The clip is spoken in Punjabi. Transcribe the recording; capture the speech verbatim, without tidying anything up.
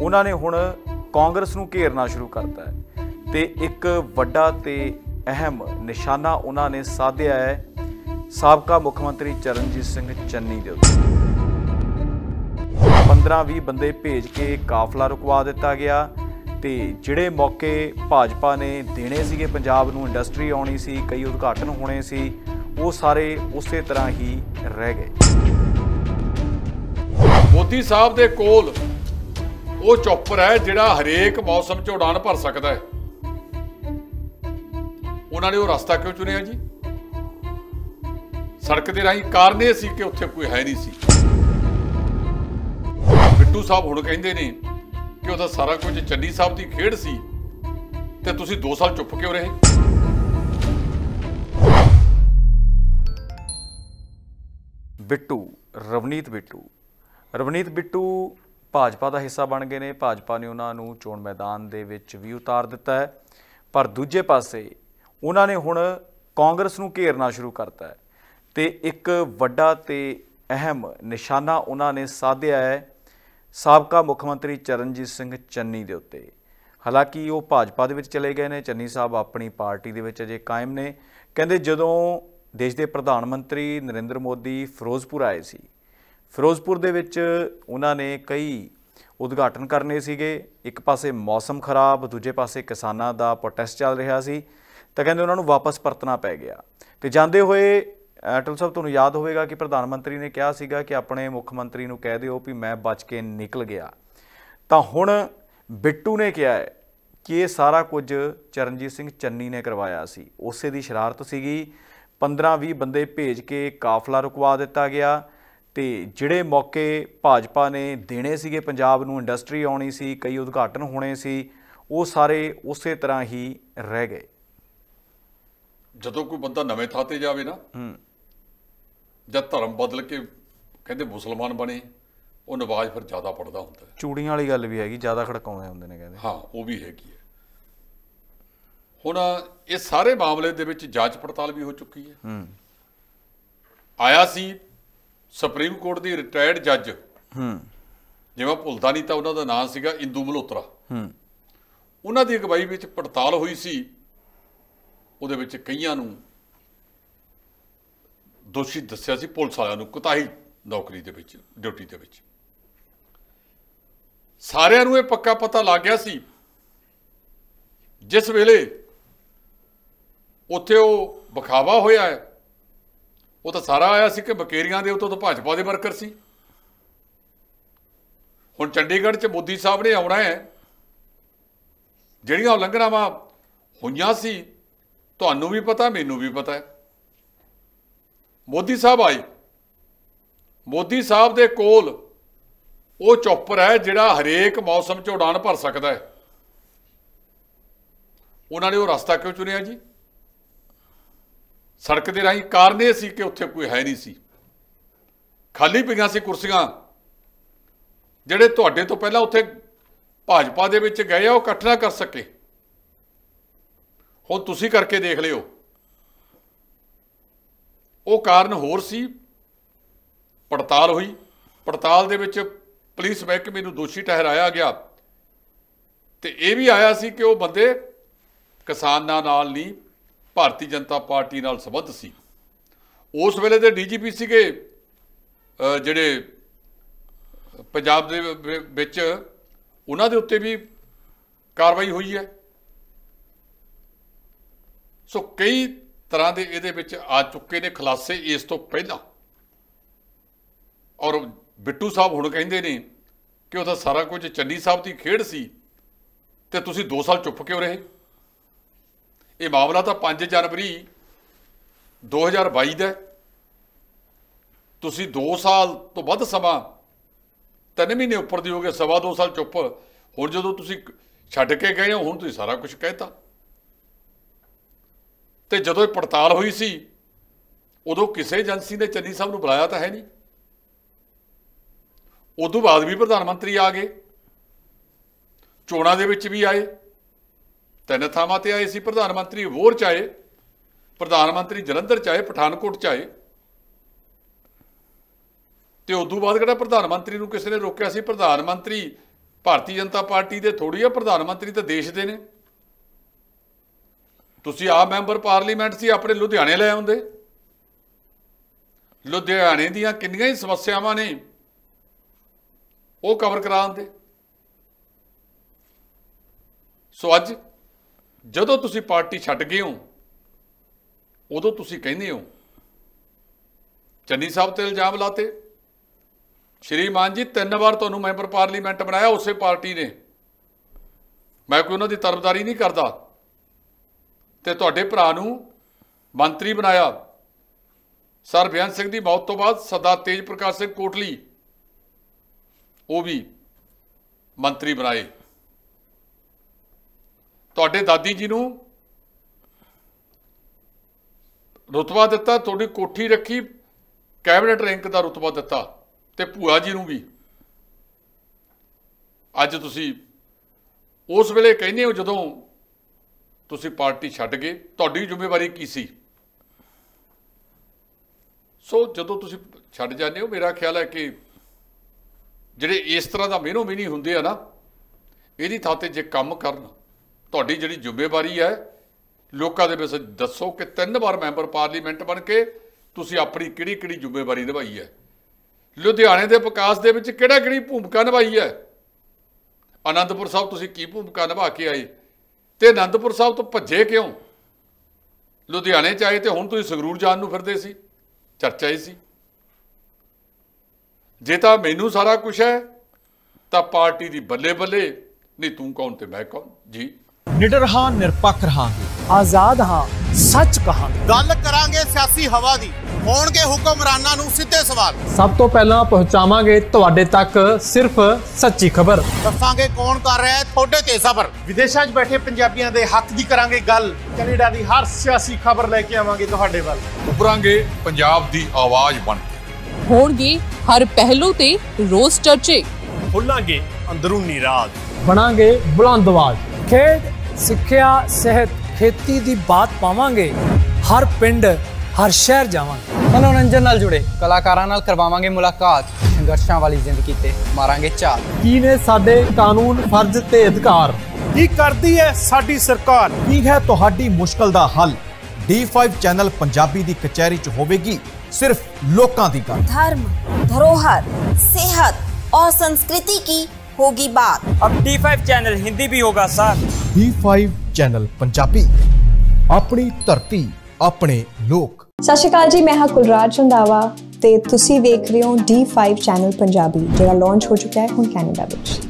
ਉਹਨਾਂ ਨੇ ਹੁਣ ਕਾਂਗਰਸ ਨੂੰ ਘੇਰਨਾ ਸ਼ੁਰੂ ਕਰਤਾ ਹੈ ਤੇ ਇੱਕ ਵੱਡਾ ਤੇ ਅਹਿਮ ਨਿਸ਼ਾਨਾ ਉਹਨਾਂ ਨੇ ਸਾਧਿਆ ਹੈ ਸਾਬਕਾ ਮੁੱਖ ਮੰਤਰੀ ਚਰਨਜੀਤ ਸਿੰਘ ਚੰਨੀ ਦੇ ਉੱਤੇ। ਪੰਦਰਾਂ ਵੀਹ ਬੰਦੇ ਭੇਜ ਕੇ ਕਾਫਲਾ ਰੁਕਵਾ ਦਿੱਤਾ ਗਿਆ ਤੇ ਜਿਹੜੇ ਮੌਕੇ ਭਾਜਪਾ ਨੇ ਦੇਣੇ ਸੀਗੇ, ਪੰਜਾਬ ਨੂੰ ਇੰਡਸਟਰੀ ਆਉਣੀ ਸੀ, ਕਈ ਉਦਘਾਟਨ ਹੋਣੇ ਸੀ, ਉਹ ਸਾਰੇ ਉਸੇ ਤਰ੍ਹਾਂ ਹੀ ਰਹਿ ਗਏ। ਮੋਦੀ ਸਾਹਿਬ ਦੇ ਕੋਲ ਉਹ ਚੌਪਰ ਹੈ ਜਿਹੜਾ ਹਰੇਕ ਮੌਸਮ 'ਚ ਉਡਾਨ ਭਰ ਸਕਦਾ ਹੈ। ਉਹਨਾਂ ਨੇ ਉਹ ਰਸਤਾ ਕਿਉਂ ਚੁਣਿਆ ਜੀ? ਸੜਕ ਦੇ ਰਾਹੀਂ ਕਾਰਨ ਇਹ ਸੀ ਕਿ ਉੱਥੇ ਕੋਈ ਹੈ ਨਹੀਂ ਸੀ। ਬਿੱਟੂ ਸਾਹਿਬ ਹੁਣ ਕਹਿੰਦੇ ਨੇ ਕਿ ਉਹਦਾ ਸਾਰਾ ਕੁਝ ਚੰਨੀ ਸਾਹਿਬ ਦੀ ਖੇਡ ਸੀ ਤੇ ਤੁਸੀਂ ਦੋ ਸਾਲ ਚੁੱਪ ਕਿਉਂ ਰਹੇ? ਬਿੱਟੂ, ਰਵਨੀਤ ਬਿੱਟੂ ਰਵਨੀਤ ਬਿੱਟੂ ਭਾਜਪਾ ਦਾ ਹਿੱਸਾ ਬਣ ਗਏ ਨੇ। ਭਾਜਪਾ ਨੇ ਉਹਨਾਂ ਨੂੰ ਚੋਣ ਮੈਦਾਨ ਦੇ ਵਿੱਚ ਵੀ ਉਤਾਰ ਦਿੱਤਾ ਹੈ, ਪਰ ਦੂਜੇ ਪਾਸੇ ਉਹਨਾਂ ਨੇ ਹੁਣ ਕਾਂਗਰਸ ਨੂੰ ਘੇਰਨਾ ਸ਼ੁਰੂ ਕਰਤਾ ਹੈ ਤੇ ਇੱਕ ਵੱਡਾ ਤੇ ਅਹਿਮ ਨਿਸ਼ਾਨਾ ਉਹਨਾਂ ਨੇ ਸਾਧਿਆ ਹੈ ਸਾਬਕਾ ਮੁੱਖ ਮੰਤਰੀ ਚਰਨਜੀਤ ਸਿੰਘ ਚੰਨੀ ਦੇ ਉੱਤੇ। ਹਾਲਾਂਕਿ ਉਹ ਭਾਜਪਾ ਦੇ ਵਿੱਚ ਚਲੇ ਗਏ ਨੇ, ਚੰਨੀ ਸਾਹਿਬ ਆਪਣੀ ਪਾਰਟੀ ਦੇ ਵਿੱਚ ਅਜੇ ਕਾਇਮ ਨੇ। ਕਹਿੰਦੇ ਜਦੋਂ ਦੇਸ਼ ਦੇ ਪ੍ਰਧਾਨ ਮੰਤਰੀ ਨਰਿੰਦਰ ਮੋਦੀ ਫਿਰੋਜ਼ਪੁਰ ਆਏ ਸੀ, ਫਿਰੋਜ਼ਪੁਰ ਦੇ ਵਿੱਚ ਉਹਨਾਂ ਨੇ ਕਈ ਉਦਘਾਟਨ ਕਰਨੇ ਸੀਗੇ। ਇੱਕ ਪਾਸੇ ਮੌਸਮ ਖਰਾਬ, ਦੂਜੇ ਪਾਸੇ ਕਿਸਾਨਾਂ ਦਾ ਪ੍ਰੋਟੈਸਟ ਚੱਲ ਰਿਹਾ ਸੀ, ਤਾਂ ਕਹਿੰਦੇ ਉਹਨਾਂ ਨੂੰ ਵਾਪਸ ਪਰਤਣਾ ਪੈ ਗਿਆ। ਤੇ ਜਾਂਦੇ ਹੋਏ ਅਟਲ ਸਾਹਿਬ, ਤੁਹਾਨੂੰ ਯਾਦ ਹੋਵੇਗਾ ਕਿ ਪ੍ਰਧਾਨ ਮੰਤਰੀ ਨੇ ਕਿਹਾ ਸੀਗਾ ਕਿ ਆਪਣੇ ਮੁੱਖ ਮੰਤਰੀ ਨੂੰ ਕਹਿ ਦਿਓ ਵੀ ਮੈਂ ਬਚ ਕੇ ਨਿਕਲ ਗਿਆ। ਤਾਂ ਹੁਣ ਬਿੱਟੂ ਨੇ ਕਿਹਾ ਹੈ ਕਿ ਇਹ ਸਾਰਾ ਕੁਝ ਚਰਨਜੀਤ ਸਿੰਘ ਚੰਨੀ ਨੇ ਕਰਵਾਇਆ ਸੀ, ਉਸੇ ਦੀ ਸ਼ਰਾਰਤ ਸੀਗੀ। ਪੰਦਰਾਂ ਵੀਹ ਬੰਦੇ ਭੇਜ ਕੇ ਕਾਫਲਾ ਰੁਕਵਾ ਦਿੱਤਾ ਗਿਆ ਤੇ ਜਿਹੜੇ ਮੌਕੇ ਭਾਜਪਾ ਨੇ ਦੇਣੇ ਸੀਗੇ, ਪੰਜਾਬ ਨੂੰ ਇੰਡਸਟਰੀ ਆਉਣੀ ਸੀ, ਕਈ ਉਦਘਾਟਨ ਹੋਣੇ ਸੀ, ਉਹ ਸਾਰੇ ਉਸੇ ਤਰ੍ਹਾਂ ਹੀ ਰਹਿ ਗਏ। ਜਦੋਂ ਕੋਈ ਬੰਦਾ ਨਵੇਂ ਥਾਂ ਤੇ ਜਾਵੇ ਨਾ, ਜਦ ਧਰਮ ਬਦਲ ਕੇ ਕਹਿੰਦੇ ਮੁਸਲਮਾਨ ਬਣੇ, ਉਹ ਨਵਾਜ਼ ਫਿਰ ਜ਼ਿਆਦਾ ਪੜਦਾ ਹੁੰਦਾ। ਚੂੜੀਆਂ ਵਾਲੀ ਗੱਲ ਵੀ ਹੈਗੀ, ਜ਼ਿਆਦਾ ਖੜਕਾਉਂਦੇ ਹੁੰਦੇ ਨੇ ਕਹਿੰਦੇ। ਹਾਂ, ਉਹ ਵੀ ਹੈਗੀ ਹੈ। ਹੁਣ ਇਹ ਸਾਰੇ ਮਾਮਲੇ ਦੇ ਵਿੱਚ ਜਾਂਚ ਪੜਤਾਲ ਵੀ ਹੋ ਚੁੱਕੀ ਹੈ। ਆਇਆ ਸੀ ਸੁਪਰੀਮ ਕੋਰਟ ਦੀ ਰਿਟਾਇਰਡ ਜੱਜ, ਜੇ ਮੈਂ ਭੁੱਲਦਾ ਨਹੀਂ ਤਾਂ ਉਹਨਾਂ ਦਾ ਨਾਂ ਸੀਗਾ ਇੰਦੂ ਮਲਹੋਤਰਾ। ਉਹਨਾਂ ਦੀ ਅਗਵਾਈ ਵਿੱਚ ਪੜਤਾਲ ਹੋਈ ਸੀ। ਉਹਦੇ ਵਿੱਚ ਕਈਆਂ ਨੂੰ ਦੋਸ਼ੀ ਦੱਸਿਆ ਸੀ, ਪੁਲਿਸ ਵਾਲਿਆਂ ਨੂੰ ਕੁਤਾਹੀ ਨੌਕਰੀ ਦੇ ਵਿੱਚ, ਡਿਊਟੀ ਦੇ ਵਿੱਚ। ਸਾਰਿਆਂ ਨੂੰ ਇਹ ਪੱਕਾ ਪਤਾ ਲੱਗ ਗਿਆ ਸੀ ਜਿਸ ਵੇਲੇ ਉੱਥੇ ਉਹ ਵਿਖਾਵਾ ਹੋਇਆ ਹੈ, ਉਹ ਤਾਂ ਸਾਰਾ ਆਇਆ ਸੀ ਕਿ ਬਕੇਰੀਆਂ ਦੇ ਉੱਤੋਂ ਤਾਂ ਭਾਜਪਾ ਦੇ ਵਰਕਰ ਸੀ। ਹੁਣ ਚੰਡੀਗੜ੍ਹ 'ਚ ਮੋਦੀ ਸਾਹਿਬ ਨੇ ਆਉਣਾ ਹੈ, ਜਿਹੜੀਆਂ ਉਲੰਘਣਾਵਾਂ ਹੋਈਆਂ ਸੀ ਤੁਹਾਨੂੰ ਵੀ ਪਤਾ, ਮੈਨੂੰ ਵੀ ਪਤਾ ਹੈ। ਮੋਦੀ ਸਾਹਿਬ ਆਏ, ਮੋਦੀ ਸਾਹਿਬ ਦੇ ਕੋਲ ਉਹ ਚੌਪਰ ਹੈ ਜਿਹੜਾ ਹਰੇਕ ਮੌਸਮ 'ਚ ਉਡਾਨ ਭਰ ਸਕਦਾ ਹੈ। ਉਹਨਾਂ ਨੇ ਉਹ ਰਸਤਾ ਕਿਉਂ ਚੁਣਿਆ ਜੀ? ਸੜਕ ਦੇ ਰਾਹੀਂ ਕਾਰਨ ਇਹ ਸੀ ਕਿ ਉੱਥੇ ਕੋਈ ਹੈ ਨਹੀਂ ਸੀ, ਖਾਲੀ ਪਈਆਂ ਸੀ ਕੁਰਸੀਆਂ। ਜਿਹੜੇ ਤੁਹਾਡੇ ਤੋਂ ਪਹਿਲਾਂ ਉੱਥੇ ਭਾਜਪਾ ਦੇ ਵਿੱਚ ਗਏ ਆ, ਉਹ ਇਕੱਠ ਨਾ ਕਰ ਸਕੇ। ਹੁਣ ਤੁਸੀਂ ਕਰਕੇ ਦੇਖ ਲਿਓ। ਉਹ ਕਾਰਨ ਹੋਰ ਸੀ। ਪੜਤਾਲ ਹੋਈ, ਪੜਤਾਲ ਦੇ ਵਿੱਚ ਪੁਲਿਸ ਮਹਿਕਮੇ ਨੂੰ ਦੋਸ਼ੀ ਠਹਿਰਾਇਆ ਗਿਆ ਤੇ ਇਹ ਵੀ ਆਇਆ ਸੀ ਕਿ ਉਹ ਬੰਦੇ ਕਿਸਾਨਾਂ ਨਾਲ ਨਹੀਂ, ਭਾਰਤੀ ਜਨਤਾ ਪਾਰਟੀ ਨਾਲ ਸੰਬੰਧ ਸੀ। ਉਸ ਵੇਲੇ ਦੇ ਡੀ ਜੀ ਪੀ ਸੀਗੇ ਜਿਹੜੇ ਪੰਜਾਬ ਦੇ ਵਿੱਚ, ਉਹਨਾਂ ਦੇ ਉੱਤੇ ਵੀ ਕਾਰਵਾਈ ਹੋਈ ਹੈ। ਸੋ ਕਈ ਤਰ੍ਹਾਂ ਦੇ ਇਹਦੇ ਵਿੱਚ ਆ ਚੁੱਕੇ ਨੇ ਖੁਲਾਸੇ ਇਸ ਤੋਂ ਪਹਿਲਾਂ। ਔਰ ਬਿੱਟੂ ਸਾਹਿਬ ਹੁਣ ਕਹਿੰਦੇ ਨੇ ਕਿ ਉਹਦਾ ਸਾਰਾ ਕੁਝ ਚੰਨੀ ਸਾਹਿਬ ਦੀ ਖੇਡ ਸੀ ਤੇ ਤੁਸੀਂ ਦੋ ਸਾਲ ਚੁੱਪ ਕਿਉਂ ਰਹੇ? ਇਹ ਮਾਮਲਾ ਤਾਂ ਪੰਜ ਜਨਵਰੀ ਦੋ ਹਜ਼ਾਰ ਬਾਈ ਦਾ। ਤੁਸੀਂ ਦੋ ਸਾਲ ਤੋਂ ਵੱਧ ਸਮਾਂ, ਤਿੰਨ ਮਹੀਨੇ ਉੱਪਰ ਦੀ ਹੋ ਗਏ, ਸਵਾ ਦੋ ਸਾਲ ਚੁੱਪ। ਹੁਣ ਜਦੋਂ ਤੁਸੀਂ ਛੱਡ ਕੇ ਗਏ ਹੋ, ਹੁਣ ਤੁਸੀਂ ਸਾਰਾ ਕੁਝ ਕਹਿਤਾ। ਤੇ ਜਦੋਂ ਇਹ ਪੜਤਾਲ ਹੋਈ ਸੀ, ਉਦੋਂ ਕਿਸੇ ਏਜੰਸੀ ਨੇ ਚੰਨੀ ਸਾਹਿਬ ਨੂੰ ਬੁਲਾਇਆ ਤਾਂ ਹੈ ਨਹੀਂ। ਉਦੋਂ ਬਾਅਦ ਵੀ ਪ੍ਰਧਾਨ ਮੰਤਰੀ ਆ ਗਏ, ਚੋਣਾਂ ਦੇ ਵਿੱਚ ਵੀ ਆਏ, ਤਿੰਨ ਥਾਵਾਂ ਤੇ ਆਏ ਸੀ ਪ੍ਰਧਾਨ ਮੰਤਰੀ। ਅਬੋਹਰ 'ਚ ਆਏ ਪ੍ਰਧਾਨ ਮੰਤਰੀ, ਜਲੰਧਰ 'ਚ ਆਏ, ਪਠਾਨਕੋਟ 'ਚ ਆਏ। ਤੇ ਉਦੋਂ ਬਾਅਦ ਕਿਹੜਾ ਪ੍ਰਧਾਨ ਮੰਤਰੀ ਨੂੰ ਕਿਸੇ ਨੇ ਰੋਕਿਆ ਸੀ? ਪ੍ਰਧਾਨ ਮੰਤਰੀ ਭਾਰਤੀ ਜਨਤਾ ਪਾਰਟੀ ਦੇ ਥੋੜ੍ਹੀ ਆ, ਪ੍ਰਧਾਨ ਮੰਤਰੀ ਤਾਂ ਦੇਸ਼ ਦੇ ਨੇ। ਤੁਸੀਂ ਆਪ ਮੈਂਬਰ ਪਾਰਲੀਮੈਂਟ ਸੀ, ਆਪਣੇ ਲੁਧਿਆਣੇ ਲੈ ਆਉਂਦੇ। ਲੁਧਿਆਣੇ ਦੀਆਂ ਕਿੰਨੀਆਂ ਹੀ ਸਮੱਸਿਆਵਾਂ ਨੇ ਉਹ ਕਵਰ ਕਰਾ ਦਿੰਦੇ। ਸੋ ਅੱਜ ਜਦੋਂ ਤੁਸੀਂ ਪਾਰਟੀ ਛੱਡ ਗਏ ਹੋ, ਉਦੋਂ ਤੁਸੀਂ ਕਹਿੰਦੇ ਹੋ ਚੰਨੀ ਸਾਹਿਬ ਤੇ ਇਲਜ਼ਾਮ ਲਾਤੇ। ਸ਼੍ਰੀਮਾਨ ਜੀ, ਤਿੰਨ ਵਾਰ ਤੁਹਾਨੂੰ ਮੈਂਬਰ ਪਾਰਲੀਮੈਂਟ ਬਣਾਇਆ ਉਸੇ ਪਾਰਟੀ ਨੇ। ਮੈਂ ਕੋਈ ਉਹਨਾਂ ਦੀ ਤਰਫਦਾਰੀ ਨਹੀਂ ਕਰਦਾ। ਤੇ ਤੁਹਾਡੇ ਭਰਾ ਨੂੰ ਮੰਤਰੀ ਬਣਾਇਆ। ਸਰ ਬਿਆਨ ਸਿੰਘ ਦੀ ਮੌਤ ਤੋਂ ਬਾਅਦ ਸਰਦਾਰ ਤੇਜ ਪ੍ਰਕਾਸ਼ ਸਿੰਘ ਕੋਟਲੀ ਉਹ ਵੀ ਮੰਤਰੀ ਬਣਾਏ। ਤੁਹਾਡੇ ਦਾਦੀ ਜੀ ਨੂੰ ਰੁਤਬਾ ਦਿੱਤਾ, ਤੁਹਾਡੀ ਕੋਠੀ ਰੱਖੀ, ਕੈਬਨਿਟ ਰੈਂਕ ਦਾ ਰੁਤਬਾ ਦਿੱਤਾ। ਤੇ ਭੂਆ ਜੀ ਨੂੰ ਵੀ। ਅੱਜ ਤੁਸੀਂ ਉਸ ਵੇਲੇ ਕਹਿੰਦੇ ਹੋ ਜਦੋਂ ਤੁਸੀਂ ਪਾਰਟੀ ਛੱਡ ਗਏ, ਤੁਹਾਡੀ ਜ਼ਿੰਮੇਵਾਰੀ ਕੀ ਸੀ? ਸੋ ਜਦੋਂ ਤੁਸੀਂ ਛੱਡ ਜਾਂਦੇ ਹੋ, ਮੇਰਾ ਖਿਆਲ ਹੈ ਕਿ ਜਿਹੜੇ ਇਸ ਤਰ੍ਹਾਂ ਦਾ ਮਿਹਨੋ ਮਿਹਨੀ ਹੁੰਦੇ ਆ ਨਾ, ਇਹਦੀ ਥਾਂ 'ਤੇ ਜੇ ਕੰਮ ਕਰਨ, ਤੁਹਾਡੀ ਜਿਹੜੀ ਜ਼ਿੰਮੇਵਾਰੀ ਹੈ ਲੋਕਾਂ ਦੇ ਵਿੱਚ ਦੱਸੋ ਕਿ ਤਿੰਨ ਵਾਰ ਮੈਂਬਰ ਪਾਰਲੀਮੈਂਟ ਬਣ ਕੇ ਤੁਸੀਂ ਆਪਣੀ ਕਿਹੜੀ ਕਿਹੜੀ ਜ਼ਿੰਮੇਵਾਰੀ ਨਿਭਾਈ ਹੈ। ਲੁਧਿਆਣੇ ਦੇ ਵਿਕਾਸ ਦੇ ਵਿੱਚ ਕਿਹੜਾ ਕਿਹੜੀ ਭੂਮਿਕਾ ਨਿਭਾਈ ਹੈ। ਆਨੰਦਪੁਰ ਸਾਹਿਬ ਤੁਸੀਂ ਕੀ ਭੂਮਿਕਾ ਨਿਭਾ ਕੇ ਆਏ, ਤੇ ਆਨੰਦਪੁਰ ਸਾਹਿਬ ਤੋਂ ਭੱਜੇ ਕਿਉਂ? ਲੁਧਿਆਣੇ 'ਚ ਆਏ ਤੇ ਹੁਣ ਤੁਸੀਂ ਸੰਗਰੂਰ ਜਾਣ ਨੂੰ ਫਿਰਦੇ ਸੀ, ਚਰਚਾ ਹੀ ਸੀ। ਜੇ ਤਾਂ ਮੈਨੂੰ ਸਾਰਾ ਕੁਛ ਹੈ ਤਾਂ ਪਾਰਟੀ ਦੀ ਬੱਲੇ ਬੱਲੇ, ਨਹੀਂ ਤੂੰ ਕੌਣ ਤੇ ਮੈਂ ਕੌਣ ਜੀ। ਨਿਡਰ ਹਾਂ, ਨਿਰਪੱਖ ਰਹਾਂਗੇ, ਆਜ਼ਾਦ ਹਾਂ, ਸੱਚ ਕਹਾਂਗੇ। ਗੱਲ ਕਰਾਂਗੇ ਸਿਆਸੀ ਹਵਾ ਦੀ, ਹੋਣਗੇ ਹੁਕਮਰਾਨਾਂ ਨੂੰ ਸਿੱਧੇ ਸਵਾਲ। ਸਭ ਤੋਂ ਪਹਿਲਾਂ ਪਹੁੰਚਾਵਾਂਗੇ ਤੁਹਾਡੇ ਤੱਕ ਸਿਰਫ ਸੱਚੀ ਖਬਰ। ਦੱਸਾਂਗੇ ਕੌਣ ਕਰ ਰਿਹਾ ਹੈ ਤੁਹਾਡੇ ਤੇ ਸਬਰ। ਵਿਦੇਸ਼ਾਂ 'ਚ ਬੈਠੇ ਪੰਜਾਬੀਆਂ ਦੇ ਹੱਕ ਦੀ ਕਰਾਂਗੇ ਗੱਲ। ਕੈਨੇਡਾ ਦੀ ਹਰ ਸਿਆਸੀ ਖਬਰ ਲੈ ਕੇ ਆਵਾਂਗੇ ਤੁਹਾਡੇ ਵੱਲ। ਉੱਭਰਾਂਗੇ ਪੰਜਾਬ ਦੀ ਆਵਾਜ਼ ਬਣ ਕੇ। ਹੋਣਗੇ ਹਰ ਪਹਿਲੂ ਤੇ ਰੋਜ਼ ਚਰਚੇ। ਖੋਲਾਂਗੇ ਅੰਦਰੂਨੀ ਰਾਜ, ਬਣਾਂਗੇ ਬੁਲੰਦ ਆਵਾਜ਼। ਖੇਡ, ਸਿੱਖਿਆ, ਸਿਹਤ, ਖੇਤੀ ਦੀ ਬਾਤ ਪਾਵਾਂਗੇ। ਹਰ ਪਿੰਡ, ਹਰ ਸ਼ਹਿਰ ਜਾਵਾਂਗੇ। ਮਨੋਰੰਜਨ ਨਾਲ ਜੁੜੇ ਕਲਾਕਾਰਾਂ ਨਾਲ ਕਰਵਾਵਾਂਗੇ ਮੁਲਾਕਾਤ। ਸੰਘਰਸ਼ਾਂ ਵਾਲੀ ਜ਼ਿੰਦਗੀ ਤੇ ਮਾਰਾਂਗੇ ਝਾਤ। ਕੀ ਨੇ ਸਾਡੇ ਕਾਨੂੰਨ, ਫਰਜ਼ ਤੇ ਅਧਿਕਾਰ? ਕੀ ਕਰਦੀ ਹੈ ਸਾਡੀ ਸਰਕਾਰ? ਕੀ ਹੈ ਤੁਹਾਡੀ ਮੁਸ਼ਕਲ ਦਾ ਹੱਲ? ਡੀ ਫਾਈਵ ਚੈਨਲ ਪੰਜਾਬੀ ਦੀ ਕਚਹਿਰੀ 'ਚ ਹੋਵੇਗੀ सिर्फ लोकां दी गल। धर्म, धरोहर, सेहत और संस्कृति की होगी बात। अब डी फाइव चैनल हिंदी भी होगा sir. D five channel Punjabi, अपनी धरती, अपने लोक। सत श्री अकाल जी, मैं हाँ कुलराज रंधावा ते तुसी वेख रहे हो डी फाइव चैनल पंजाबी, जिहड़ा लॉन्च हो चुका है हुण कैनेडा विच।